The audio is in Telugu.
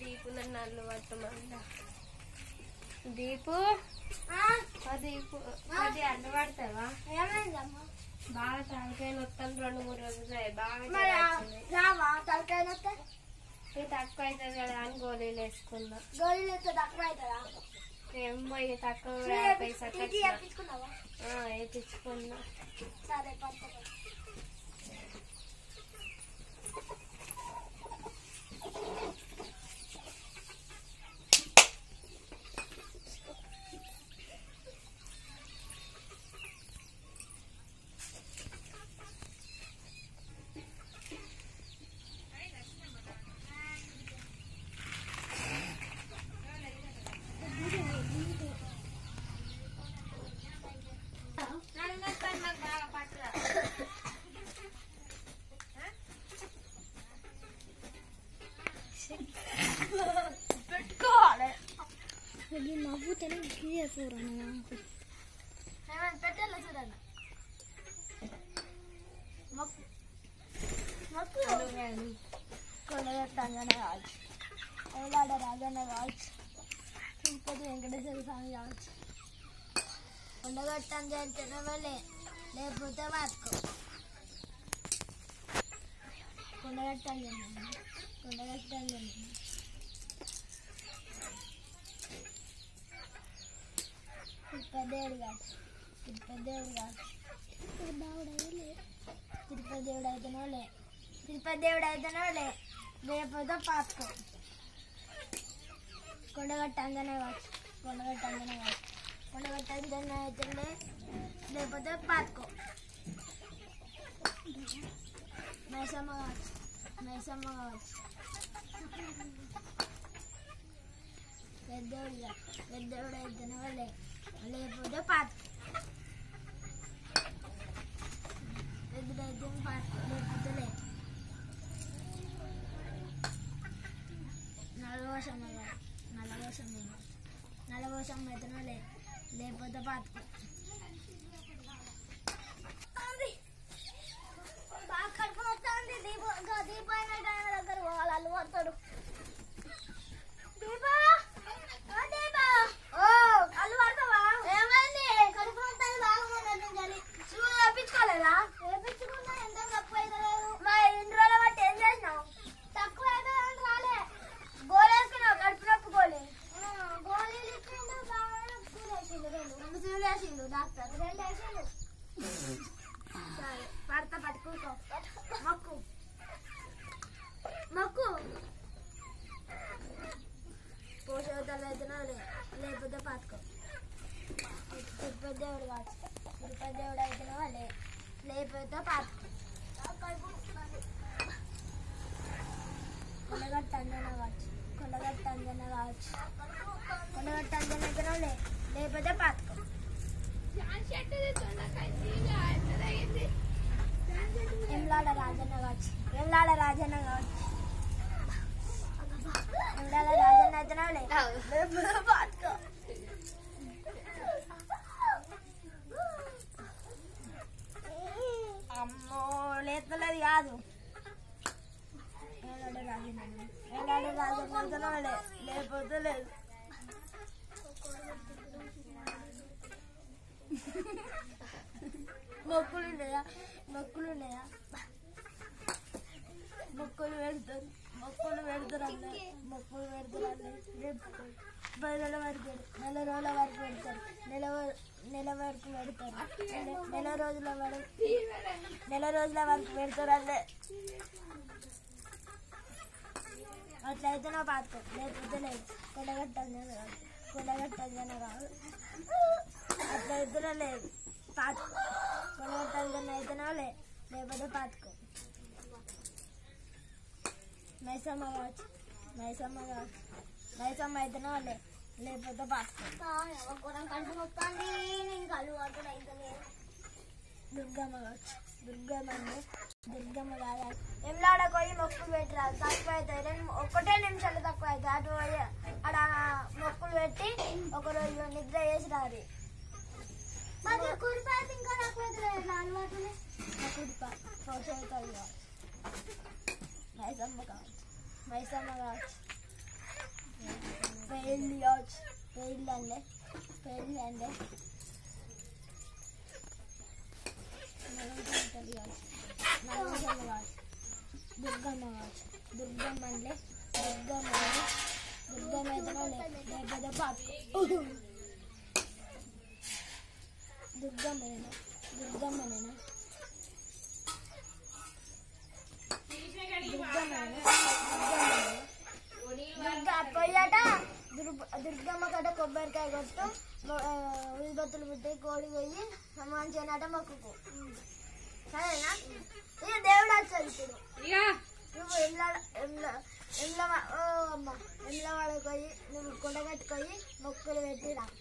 దీపు నన్ను అల్లు పట్టమన్నా. దీపు దీపు అది అల్లు పడతావా? ఏమైందమ్మా? బాగా తలకాయ నొత్తాను 2-3 రోజులు బాగా తలకాయ నొస్తే తక్కువ అవుతుంది కదా అని గోళీలు వేసుకున్నా. గోళీలు వేస్తే తక్కువ అవుతుందా? ఏమో తక్కువ వేయించుకున్నావా? వేయించుకున్నా. సరే పడుతుంది. నవ్వుతానే పెట్టాల చూడండి. కొండగట్టంగానే కావచ్చు, ఎవలాడ రాజన్న కావచ్చు, తిరుపతి వెంకటేశ్వర స్వామి కావచ్చు. కొండగట్టం చేస్తేనే లేకపోతే వాడుకో. కొండగట్టం కొండగట్టం తిరుపతి దేవుడు అయితేనో లేకపోతే పాసుకో. కొండగట్టంగానే కావచ్చు, కొండగట్టంగానే అయితే లేకపోతే పాసుకో. మైసమ్మ కావచ్చు, పెద్దోడు అయితేనో లేకపోతే పాసుకో. పెద్దదైతే పాసుకో, లేకపోతే లేదు. నలభోషం అయితేనో లేకపోతే పాసుకో. బాగా కడుపు వస్తుంది. దీపాయన దగ్గర పోవాలి, అల్లు పడతాడు. దీపా అల్లు పడతావా? ఏమైంది? కడుపు వస్తుంది బాగుంది. వేపించుకోలేదా? వేపించుకున్నా, ఎంత తక్కువ అయితే లేదు. మరి 2 రోజుల బట్టి ఏం చేసినావు? తక్కువ అయితే రాలే. గోళీ వేసుకున్నావు, కడుపు నొప్పి గోళీ. గోళీలు ఇచ్చిండు, బాగా వేసిండు. 2 సూలు వేసిండు డాక్టర్. 2 వేసిండు. సరే పట్టుకో. మొక్కు పోషవతలు అయితేనో లేకపోతే పాతుకో. తిరుపతి దేవుడు అయితేనో లేకపోతే పాతుకో. కొండగట్ట అంజన అయితేనో లేకపోతే పాతుకో. ఎమ్లాడ రాజన్న కావచ్చు, అయితేనో పాతుకో. అమ్మో లేతలేదు కాదు. రాజన్న లేకపోతే లేదు. మొక్కులున్నాయా? మొక్కులు పెడతారు. మొక్కులు పెడతారు రేపు 10 రోజుల వరకు, నెల రోజుల వరకు పెడతారు. నెల వరకు పెడతారు. నెల రోజుల వరకు పెడతారు. అట్లయితేనే పాతుకో, లేకపోతే లేదు. కొండగట్టంగానే కాదు, అట్లయితేనే లేదు. పాతుకో. కొండగట్టంగానే అయితేనే లేకపోతే పాతుకో. మైసమ్మ అయితేనే లేకపోతే పాతుకో. దుర్గమ్మ కాదు. ఎమ్లాడ పోయి మొక్కులు పెట్టిరాదు, తక్కువ అవుతాయి. 1 నిమిషాలు తక్కువ అవుతాయి. అటు పోయి అక్కడ మొక్కులు పెట్టి 1 రోజు నిద్ర చేసి రాదు. ఇంకా తక్కువ అవుతుంది. మైసమ్మ కావచ్చు. పెళ్ళి కావచ్చు పెళ్ళండి దుర్గమ్మ కావచ్చు దుర్గమ్మ అంటే దుర్గమ్మ ఏదైనా లేకపోతే పాప దుర్గమ్మనేనా పోయాట దుర్గమ్మ కట్ట కొబ్బరికాయ కొట్టు ఉల్లిబత్తులు పుట్టి కోడి పోయి మంచిగానట మొక్కుకు సరేనా ఇక దేవుడు వచ్చాడు ఇప్పుడు నువ్వు ఎండ్ల వాడకు పోయి నువ్వు కొండ కట్టుకొని మొక్కులు పెట్టిరా